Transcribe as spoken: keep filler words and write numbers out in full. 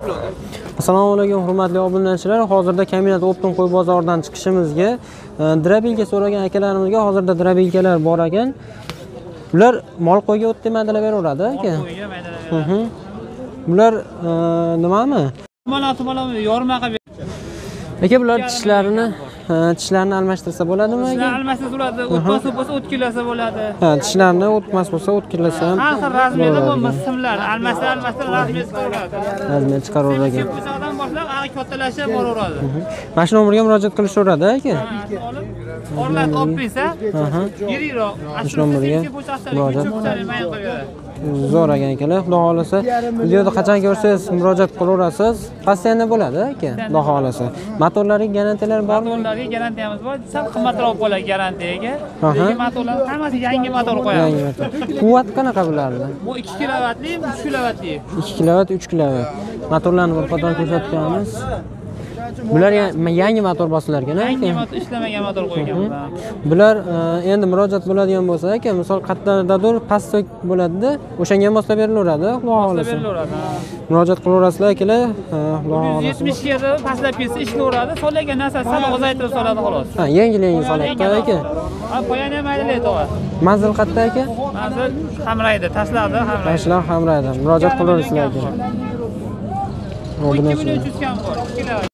Assalomu alaykum hurmatli obunachilar. Hozirda Kombinat Optim qo'y bozoridan chiqishimizga drabilka so'ragan akalarimizga hozirda drabilkalar bor ekan. Ular mol qo'yga o't demadilar beraveradi aka. Mol qo'yga maydalar. Bular nimami? Mana to'malami yormaga aka bular tishlarini tishlarini almashtirsa bo'ladimi aka? Tishlarni almashtirsa bo'ladi. O'tmas bo'lsa o'tkilasa bo'ladi. Ha, tishlarni o'tmas bo'lsa o'tkilasa ham. Har xil razmerda bo'lmas simlar. Almashtir almashtir razmer chiqaradi. Razmer chiqaradi ekan. O'shadan boshlab hali kattalashib boraveradi. Mana shu nomerga murojaat qilishaveradi aka. Orlat olib bersa, yiriroq. Shu nomerga murojaat zo'r ekan akalar. Xudo xolasa videoda qachon ko'rsangiz murojaat qilaverasiz. Postoyanno bo'ladi aka, xudo xolasa. Motorlariga garantiyalar bormi? Motorlarga garantiyamiz bor. Sal qimmatroq bo'ladi garantiyaga. Lekin motorlar hammasi yangi motor qo'yamiz. Yangi motor. Quvvat qanaqa bularni? Bu ikki kilovatli, uch kilovatli. ikki kilovat, uch kilovat. Motorlarni bir qator ko'rsatganmiz. Bular yangi motor bosilarkan aka. Yangi motor ishlamagan motor qo'yganmiz. Bular endi murojaat bo'ladigan bo'lsa aka, misol qattaridadir pastok bo'ladi-da, o'shanga moslab berilaveradi, xudo xolasa. Murojaat qilaverasizlar akalar, xudo xolasa. yetmish ga pastlab ketsa ishlaveradi, so'lagan narsasi sal ozaytirib soladi xolos. Ha, yengil-yengil soladi aka. Ha, poyani ham maydalaydi tog'a. Manzil qayerda aka? Manzil Hamrayda, tashladi Hamrayda. Tashlar Hamrayda. Murojaat qilaverasizlar aka. ikki ming uch yuz kam bor.